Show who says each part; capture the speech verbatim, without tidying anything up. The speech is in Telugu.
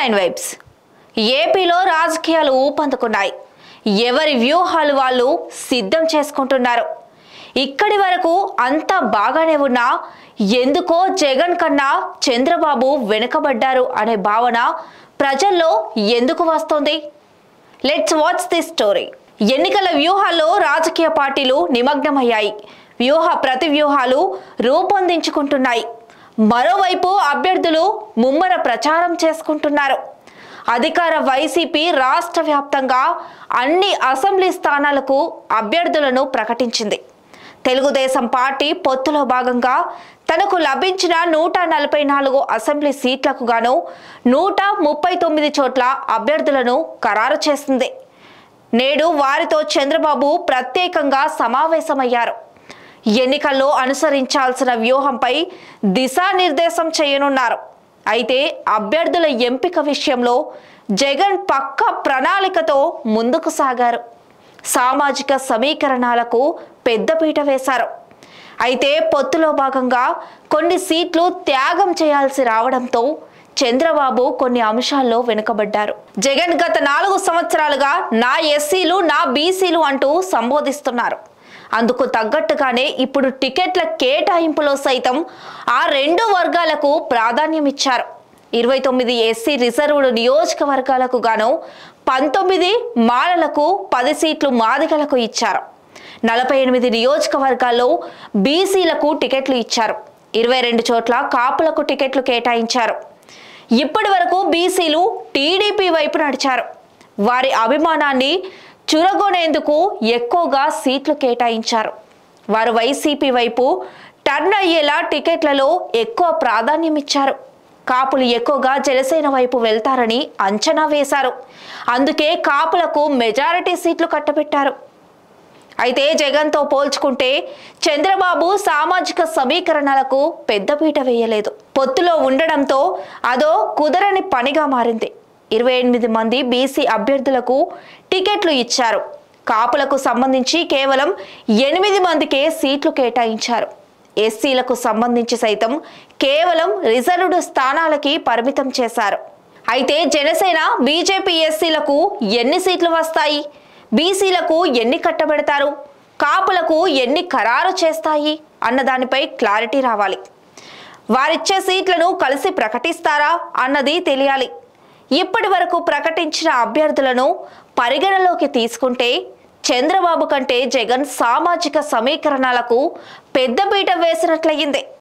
Speaker 1: నైన్ వైబ్స్ ఏపీలో రాజకీయాలు ఊపందుకున్నాయి. ఎవరి వ్యూహాలు వాళ్ళు సిద్ధం చేసుకుంటున్నారు. ఇక్కడి వరకు అంతా బాగానే ఉన్నా ఎందుకో జగన్ కన్నా చంద్రబాబు వెనుకబడ్డారు అనే భావన ప్రజల్లో ఎందుకు వస్తోంది? Let's watch this story. ఎన్నికల వ్యూహాల్లో రాజకీయ పార్టీలు నిమగ్నమయ్యాయి. వ్యూహ ప్రతి వ్యూహాలు రూపొందించుకుంటున్నాయి. మరోవైపు అభ్యర్థులు ముమ్మర ప్రచారం చేసుకుంటున్నారు. అధికార వైసీపీ రాష్ట్ర వ్యాప్తంగా అన్ని అసెంబ్లీ స్థానాలకు అభ్యర్థులను ప్రకటించింది. తెలుగుదేశం పార్టీ పొత్తులో భాగంగా తనకు లభించిన నూట నలభై నాలుగు అసెంబ్లీ సీట్లకు గాను నూట ముప్పై తొమ్మిది చోట్ల అభ్యర్థులను ఖరారు చేసింది. నేడు వారితో చంద్రబాబు ప్రత్యేకంగా సమావేశమయ్యారు. ఎన్నికల్లో అనుసరించాల్సిన వ్యూహంపై దిశానిర్దేశం చేయనున్నారు. అయితే అభ్యర్థుల ఎంపిక విషయంలో జగన్ పక్క ప్రణాళికతో ముందుకు సాగారు. సామాజిక సమీకరణాలకు పెద్దపీట వేశారు. అయితే పొత్తులో భాగంగా కొన్ని సీట్లు త్యాగం చేయాల్సి రావడంతో చంద్రబాబు కొన్ని అంశాల్లో వెనుకబడ్డారు. జగన్ గత నాలుగు సంవత్సరాలుగా నా ఎస్సీలు నా బీసీలు అంటూ సంబోధిస్తున్నారు. అందుకు తగ్గట్టుగానే ఇప్పుడు టికెట్ల కేటాయింపులో సైతం ఆ రెండు వర్గాలకు ప్రాధాన్యం ఇచ్చారు. ఇరవై తొమ్మిది ఎస్సీ రిజర్వ్డ్ నియోజకవర్గాలకు గాను పంతొమ్మిది మాలలకు, పది సీట్లు మాదిగలకు ఇచ్చారు. నలభై ఎనిమిది నియోజకవర్గాల్లో బీసీలకు టికెట్లు ఇచ్చారు. ఇరవై రెండు చోట్ల కాపులకు టికెట్లు కేటాయించారు. ఇప్పటి వరకు బీసీలు టీడీపీ వైపు నడిచారు. వారి అభిమానాన్ని చురగొనేందుకు ఎక్కువగా సీట్లు కేటాయించారు. వారు వైసీపీ వైపు టర్న్ అయ్యేలా టికెట్లలో ఎక్కువ ప్రాధాన్యం ఇచ్చారు. కాపులు ఎక్కువగా జనసేన వైపు వెళ్తారని అంచనా వేశారు. అందుకే కాపులకు మెజారిటీ సీట్లు కట్టబెట్టారు. అయితే జగన్తో పోల్చుకుంటే చంద్రబాబు సామాజిక సమీకరణలకు పెద్దపీట వేయలేదు. పొత్తులో ఉండడంతో అదో కుదరని పనిగా మారింది. ఇరవై ఎనిమిది మంది బీసీ అభ్యర్థులకు టికెట్లు ఇచ్చారు. కాపులకు సంబంధించి కేవలం ఎనిమిది మందికే సీట్లు కేటాయించారు. ఎస్సీలకు సంబంధించి సైతం కేవలం రిజర్వ్డ్ స్థానాలకి పరిమితం చేశారు. అయితే జనసేన బీజేపీ ఎస్సీలకు ఎన్ని సీట్లు వస్తాయి, బీసీలకు ఎన్ని కట్టబెడతారు, కాపులకు ఎన్ని ఖరారు చేస్తాయి అన్న దానిపై క్లారిటీ రావాలి. వారిచ్చే సీట్లను కలిసి ప్రకటిస్తారా అన్నది తెలియాలి. ఇప్పటి వరకు ప్రకటించిన అభ్యర్థులను పరిగణలోకి తీసుకుంటే చంద్రబాబు కంటే జగన్ సామాజిక సమీకరణాలకు పెద్దపీట వేసినట్లయింది.